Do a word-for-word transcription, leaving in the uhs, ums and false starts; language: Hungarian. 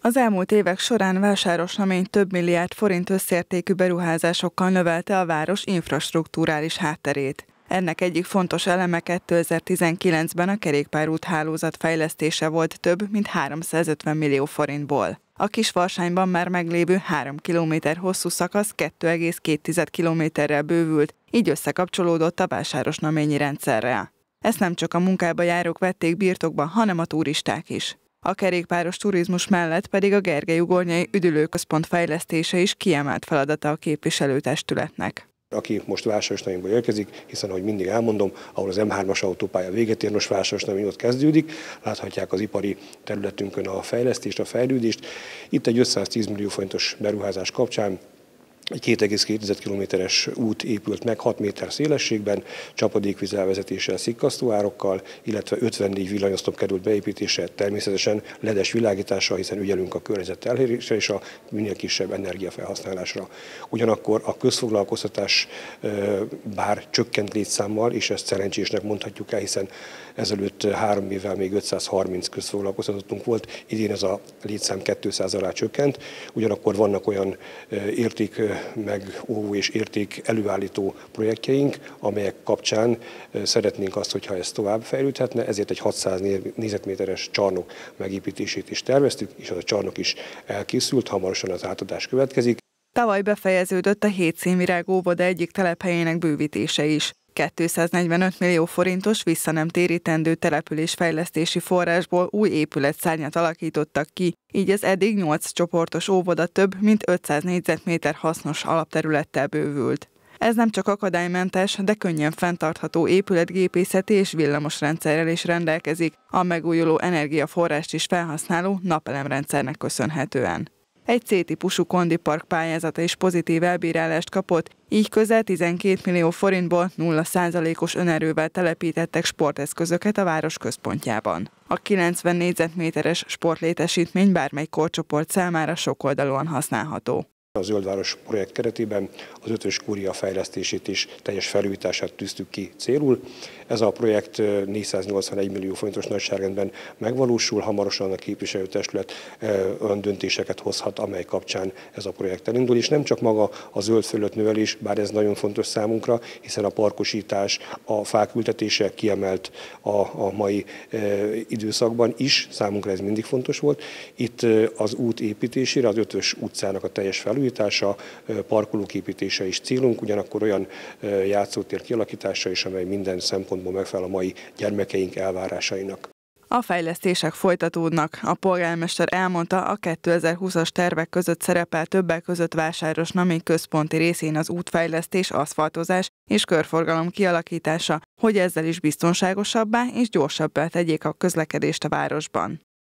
Az elmúlt évek során Vásárosnamény több milliárd forint összértékű beruházásokkal növelte a város infrastrukturális hátterét. Ennek egyik fontos eleme kétezer-tizenkilencben a kerékpárút hálózat fejlesztése volt több mint háromszázötven millió forintból. A Kisvarsányban már meglévő három kilométer hosszú szakasz kettő egész két kilométerrel bővült, így összekapcsolódott a vásárosnaményi rendszerrel. Ezt nem csak a munkába járók vették birtokba, hanem a turisták is. A kerékpáros turizmus mellett pedig a Gergely-ugornyai üdülőközpont fejlesztése is kiemelt feladata a képviselőtestületnek. Aki most Vásárosnaményból érkezik, hiszen, ahogy mindig elmondom, ahol az M hármas autópálya véget ér, most Vásárosnamény ott kezdődik, láthatják az ipari területünkön a fejlesztést, a fejlődést. Itt egy ötszáztíz millió forintos beruházás kapcsán egy két egész két kilométeres út épült meg hat méter szélességben, csapadékvíz elvezetéssel, szikkasztóárokkal, illetve ötvennégy villanyoszlop került beépítése, természetesen ledes világítással, hiszen ügyelünk a környezet elérésre és a minél kisebb energiafelhasználásra. Ugyanakkor a közfoglalkoztatás bár csökkent létszámmal, és ezt szerencsésnek mondhatjuk el, hiszen ezelőtt három évvel még ötszázharminc közfoglalkoztatottunk volt, idén ez a létszám kétszáz alá csökkent, ugyanakkor vannak olyan érték megóvó és érték előállító projektjeink, amelyek kapcsán szeretnénk azt, hogyha ez tovább fejlődhetne, ezért egy hatszáz négyzetméteres csarnok megépítését is terveztük, és az a csarnok is elkészült, hamarosan az átadás következik. Tavaly befejeződött a Hétszínvirág óvoda egyik telephelyének bővítése is. kétszáznegyvenöt millió forintos vissza nem térítendő településfejlesztési forrásból új épületszárnyat alakítottak ki, így az eddig nyolc csoportos óvoda több mint ötszáz négyzetméter hasznos alapterülettel bővült. Ez nem csak akadálymentes, de könnyen fenntartható épületgépészeti és villamosrendszerrel is rendelkezik, a megújuló energiaforrást is felhasználó napelemrendszernek köszönhetően. Egy C-típusú kondipark pályázata is pozitív elbírálást kapott, így közel tizenkét millió forintból nulla százalékos önerővel telepítettek sporteszközöket a város központjában. A kilencven négyzetméteres sportlétesítmény bármely korcsoport számára sokoldalúan használható. A Zöldváros projekt keretében az ötös kúria fejlesztését is teljes felújítását tűztük ki célul. Ez a projekt négyszáznyolcvanegy millió forintos nagyságrendben megvalósul, hamarosan a képviselőtestület olyan döntéseket hozhat, amely kapcsán ez a projekt elindul, és nem csak maga a zöld felület növelés, bár ez nagyon fontos számunkra, hiszen a parkosítás, a fák ültetése kiemelt a, a mai e, időszakban is, számunkra ez mindig fontos volt. Itt az út építésére, az ötös utcának a teljes felújítása, parkolók építése is célunk, ugyanakkor olyan játszótér kialakítása is, amely minden szempontból megfelel a mai gyermekeink elvárásainak. A fejlesztések folytatódnak. A polgármester elmondta, a kétezer-húszas tervek között szerepel többek között Vásárosnamény központi részén az útfejlesztés, aszfaltozás és körforgalom kialakítása, hogy ezzel is biztonságosabbá és gyorsabbá tegyék a közlekedést a városban.